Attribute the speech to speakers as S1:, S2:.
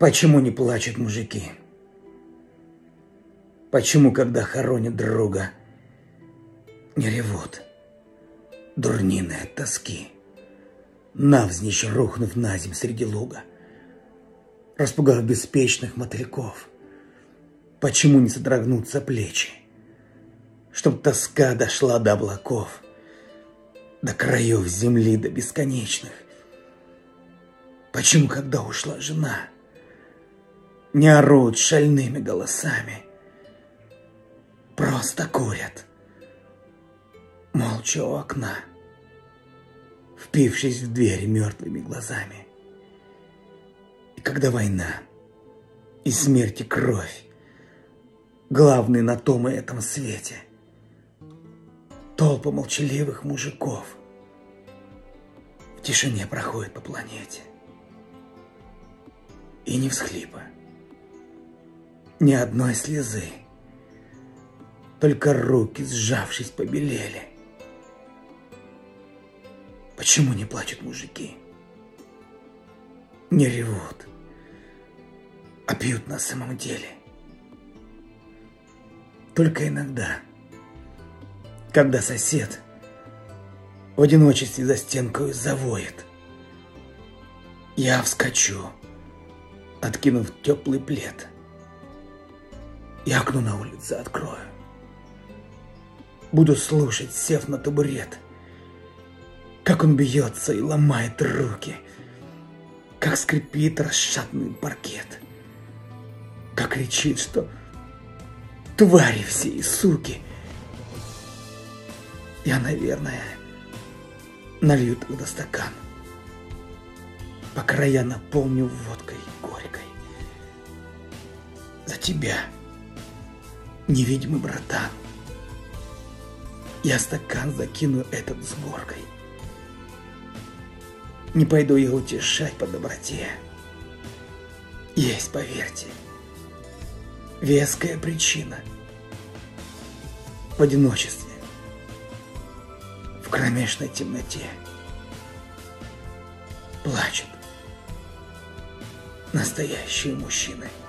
S1: Почему не плачут мужики? Почему, когда хоронят друга, не ревут, дурнины от тоски, навзничь рухнув на земь среди луга, распугав беспечных мотыльков? Почему не содрогнутся плечи, чтоб тоска дошла до облаков, до краев земли, до бесконечных? Почему, когда ушла жена, не орут шальными голосами, просто курят, молча у окна, впившись в дверь мертвыми глазами? И когда война и смерть и кровь главные на том и этом свете, толпа молчаливых мужиков в тишине проходит по планете. И ни всхлипа, ни одной слезы, только руки, сжавшись, побелели. Почему не плачут мужики? Не ревут, а пьют на самом деле. Только иногда, когда сосед в одиночестве за стенкой завоет, я вскочу, откинув теплый плед, и окно на улице открою. Буду слушать, сев на табурет, как он бьется и ломает руки, как скрипит расшатанный паркет, как кричит, что твари все и суки. Я, наверное, налью тогда стакан, по края наполню водкой горькой. За тебя, невидимый братан, я стакан закину этот с горкой. Не пойду я утешать по доброте. Есть, поверьте, веская причина. В одиночестве, в кромешной темноте плачут настоящие мужчины.